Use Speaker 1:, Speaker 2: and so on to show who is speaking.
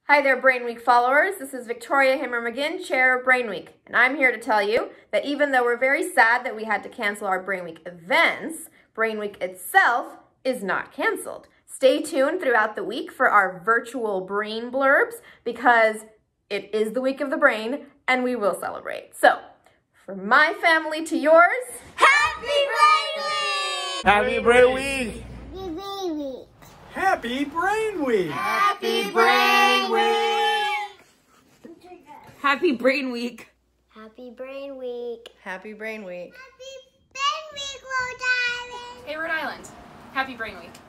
Speaker 1: Hi there, Brain Week followers. This is Victoria Himmer-McGinn, Chair of Brain Week, and I'm here to tell you that even though we're very sad that we had to cancel our Brain Week events, Brain Week itself is not canceled. Stay tuned throughout the week for our Virtual Brain Blurbs because it is the week of the brain and we will celebrate. So, from my family to yours, Happy Brain Week!
Speaker 2: Happy Brain Week!
Speaker 3: Happy Brain Week!
Speaker 2: Happy Brain Week!
Speaker 4: Happy Brain Week!
Speaker 5: Happy Brain Week!
Speaker 1: Happy Brain Week.
Speaker 5: Happy Brain Week, Rhode Island!
Speaker 4: Hey, Rhode Island. Happy Brain Week.